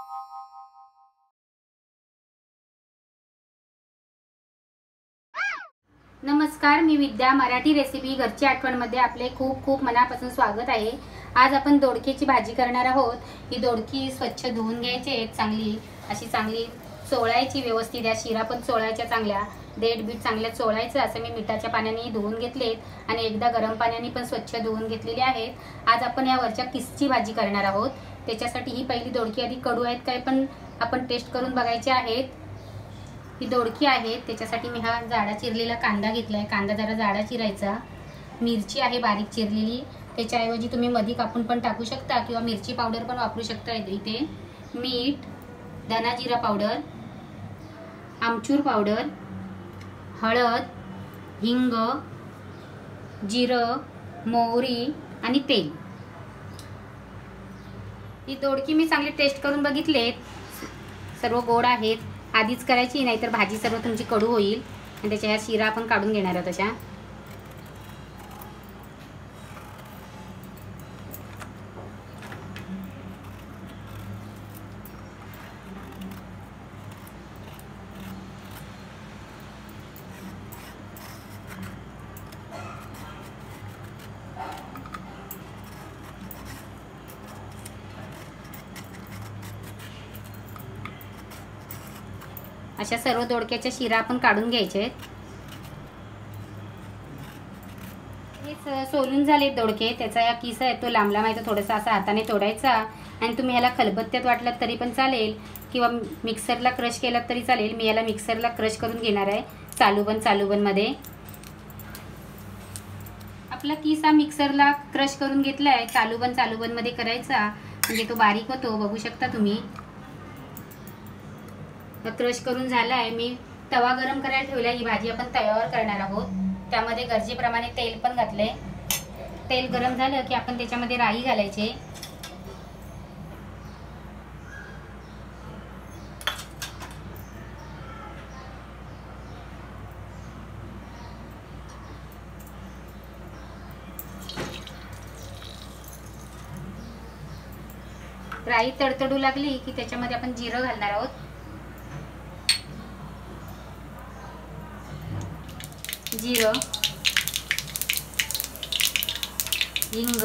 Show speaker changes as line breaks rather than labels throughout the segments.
नमस्कार, मी विद्या. मराठी रेसिपी घरची आठवणमध्ये आपले खूप खूप मनापासून स्वागत आहे. आज आपण दोडक्याची भाजी करणार आहोत. ही दोडकी स्वच्छ धुवून घ्यायची, चांगली चोळायची व्यवस्थित. या शिरा पण चोळायच्या चांगल्या, देठ बीट चांगल्या चोळायचं. असं मी मिठाच्या पाण्याने धुवून घेतलेत आणि एकदा गरम पाण्याने पण स्वच्छ धुवून घेतलेले आहेत. आज आपण या वरच्या किसची भाजी करणार आहोत. त्याच्यासाठी ही पहिली दोडकी आधी कडू आहेत काय पण आपण टेस्ट करून बघायचे आहेत. ही दोडकी आहे, त्याच्यासाठी मी हा जाडा चिरलेला कांदा घेतलाय. कांदा जरा जाडा चिरायचा. मिरची आहे बारीक चिरलेली, त्याच्याऐवजी तुम्ही मधी कापून पण टाकू शकता किंवा मिरची पावडर पण वापरू शकता. इथे मीठ, धना जिरा पावडर, आमचूर पावडर, हळद, हिंग, जिरं, मोहरी आणि तेल. ही दोडकी मी चांगली टेस्ट करून बघितले, सर्व गोड आहेत. आधीच करायची, नाहीतर भाजी सर्व तुमची कडू होईल. आणि त्याच्या ह्या शिरा आपण काढून घेणार आहोत तशा. अशा सर्व दोडक्याच्या शिरा आपण काढून घ्यायचे आहेत. हे सोलून झाले दोडके. त्याचा या किस आहे तो लांब लांब आहे, तो थोडासा असा हाताने तोडायचा. आणि तुम्ही ह्याला खलबत्त्यात वाटलात तरी पण चालेल किंवा मिक्सरला क्रश केलात तरी चालेल. मी याला मिक्सरला क्रश करून घेणार आहे चालूबंदमध्ये. आपला किस हा मिक्सरला क्रश करून घेतला आहे. चालूबंदमध्ये करायचा, म्हणजे तो बारीक होतो. बघू शकता तुम्ही. क्रश करून झाला आहे. मी तवा गरम करायला ठेवला. ही भाजी आपण तव्यावर करणार आहोत. त्यामध्ये गरजेप्रमाणे तेल पण घातले. तेल गरम झालं की आपण त्याच्यामध्ये राई घालायचे. राई तडतडू लागली की त्याच्यामध्ये आपण जिरं घालणार आहोत. जिरं, हिंग,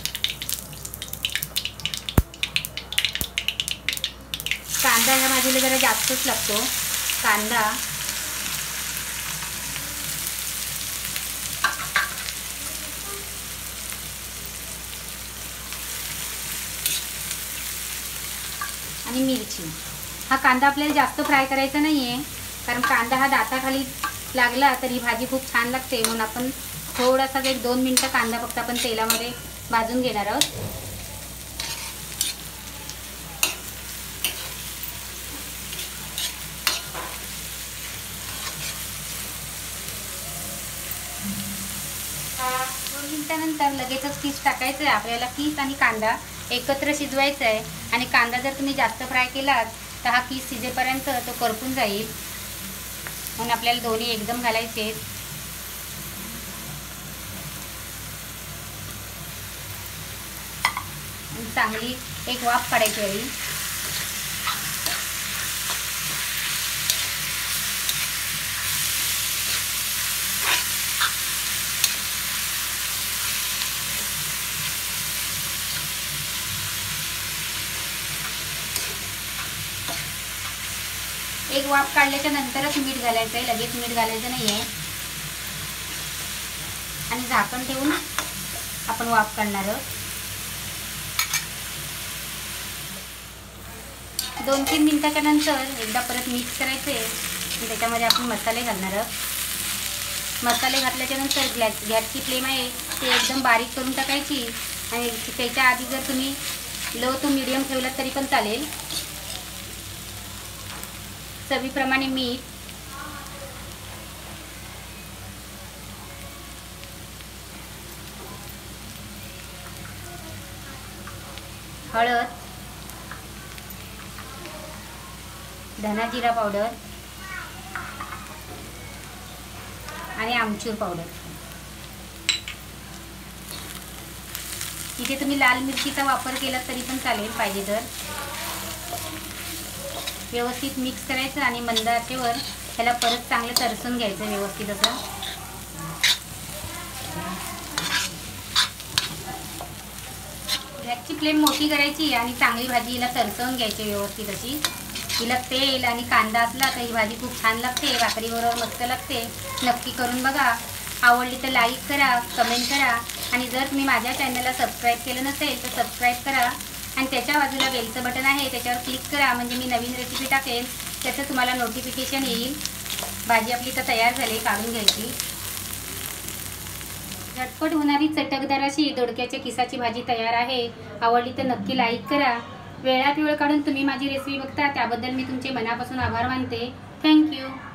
कांदा ह्या भाजीला जरा जास्तच लागतो. कांदा, आणि मिरची. हा कांदा आपल्याला जास्त फ्राय करायचा नाहीये, कारण कांदा हा दाताखाली लागला तर ही भाजी खूप छान लागते. म्हणून आपण थोडासा 1-2 मिनिटं कांदा फक्त आपण तेलामध्ये भाजून घेणार आहोत. दोन मिनिटानंतर लगेचच किस टाकायचं आहे. आपल्याला किस आणि कांदा एकत्र शिजवायचा आहे. आणि कांदा जर तुम्ही जास्त फ्राय केलात तर हा किस शिजेपर्यंत तो करपून जाईल. म्हणून आपल्याला दोन्ही एकदम घालायचे आहेत. चांगली एक वाफ काढायची हवी. एक वाफ काढल्याच्या नंतरच मीठ घालायचं आहे, लगेच मीठ घालायचं नाही आहे. आणि झाकण ठेवून आपण वाफ काढणार आहोत. 2-3 मिनिटाच्या नंतर एकदा परत मिक्स करायचे आणि त्याच्यामध्ये आपण मसाले घालणार आहोत. मसाले घातल्याच्या नंतर गॅसची फ्लेम आहे ती एकदम बारीक करून टाकायची. आणि त्याच्या आधी जर तुम्ही लो टू मीडियम ठेवलात तरी पण चालेल. चवीप्रमाणे मीठ, हळद, धना जिरा पावडर आणि आमचूर पावडर. इथे तुम्ही लाल मिरचीचा वापर केला तरी पण चालेल पाहिजे तर. व्यवस्थित मिक्स करायचं आणि मंद आचेवर ह्याला परत चांगलं तरसून घ्यायचं व्यवस्थित असं. गॅसची फ्लेम मोठी करायची आणि चांगली भाजी हिला तरसवून घ्यायची व्यवस्थित अशी. हिला तेल आणि कांदा असला तर ही भाजी खूप छान लागते, भाकरीबरोबर मस्त लागते. नक्की करून बघा. आवडली तर लाईक करा, कमेंट करा आणि जर तुम्ही माझ्या चॅनलला सबस्क्राईब केलं नसेल तर सबस्क्राईब करा आणि त्याच्या बाजूला बेलचं बटन आहे त्याच्यावर क्लिक करा, म्हणजे मी नवीन रेसिपी टाकेल त्याचं तुम्हाला नोटिफिकेशन येईल. भाजी आपली तर तयार झाली, काढून घ्यायची. झटपट होणारी चटकदार अशी दोडक्याच्या किसाची भाजी तयार आहे. आवडली तर नक्की लाईक करा. वेळात वेळ काढून तुम्ही माझी रेसिपी बघता त्याबद्दल मी तुमचे मनापासून आभार मानते. थँक्यू.